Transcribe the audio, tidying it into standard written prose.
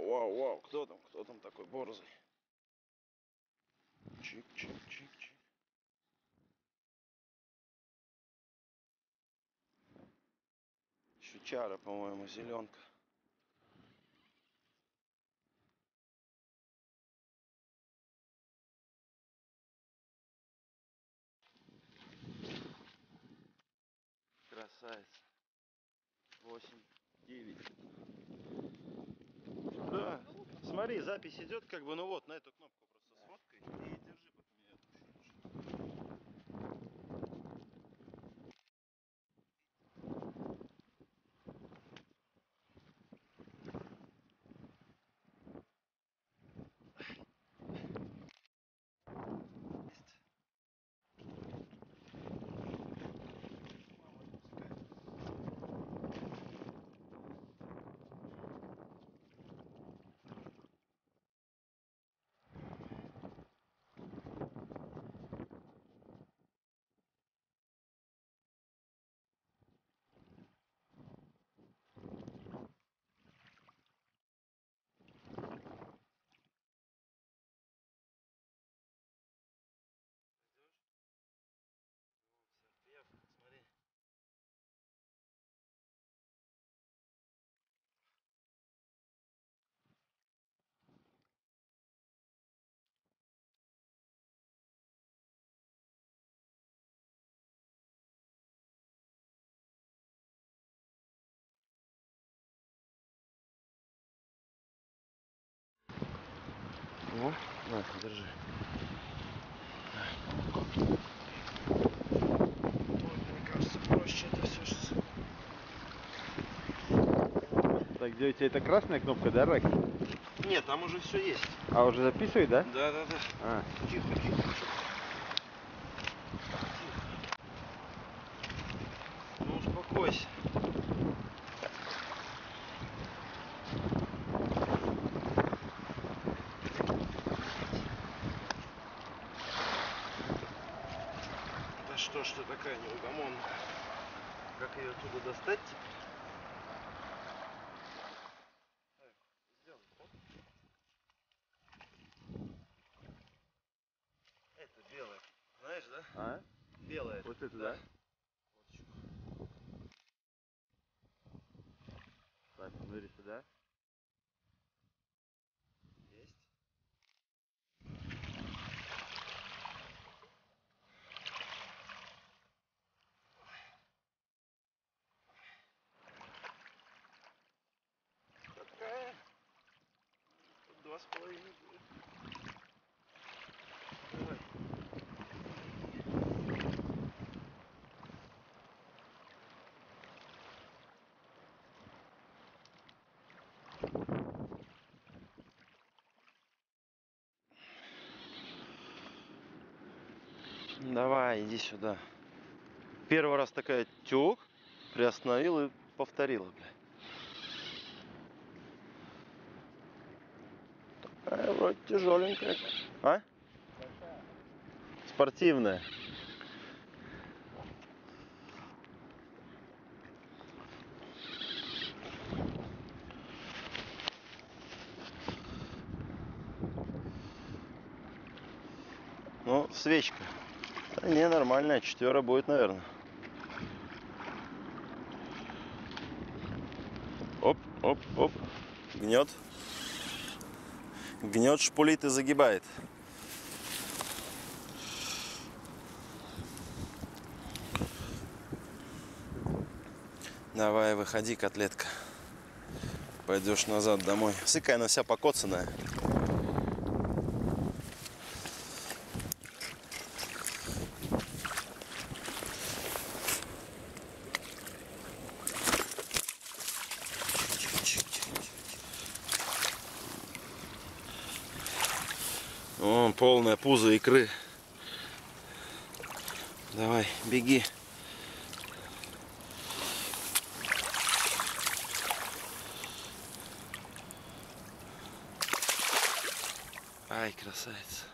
вау. Кто там такой борзый? Чик. Щучара, по-моему, зеленка. Красавица. 8-9. Да. Смотри, запись идет как бы, ну вот, на эту кнопку просто сфоткай и держи, пока меня отпущу. Смотри. О, на, держи. Мне кажется, проще это все сейчас. Так, где у тебя это красная кнопка, да, Ракс? Нет, там уже все есть. А, уже записывает, да? Да. А. Тихо. Ну успокойся. Да что ж ты такая неугомонная? Как ее оттуда достать теперь? Так, сделай так. Это белое. Знаешь, да? А? Белое. Вот это, да? Вот еще. Так, смотри сюда. Есть. Такая. Тут 2,5 будет. Давай. Давай, иди сюда. Первый раз такая тюк, приостановил и повторила, бля. Вроде тяжеленькая. А? Спортивная. Ну, свечка. Да не, нормальная, 4 будет, наверное. Оп. Гнет. Гнет, шпулит и загибает. Давай, выходи, котлетка. Пойдешь назад домой. Сыкай, она вся покоцанная. Вон полное пузо икры. Давай, беги. Ай, красавица.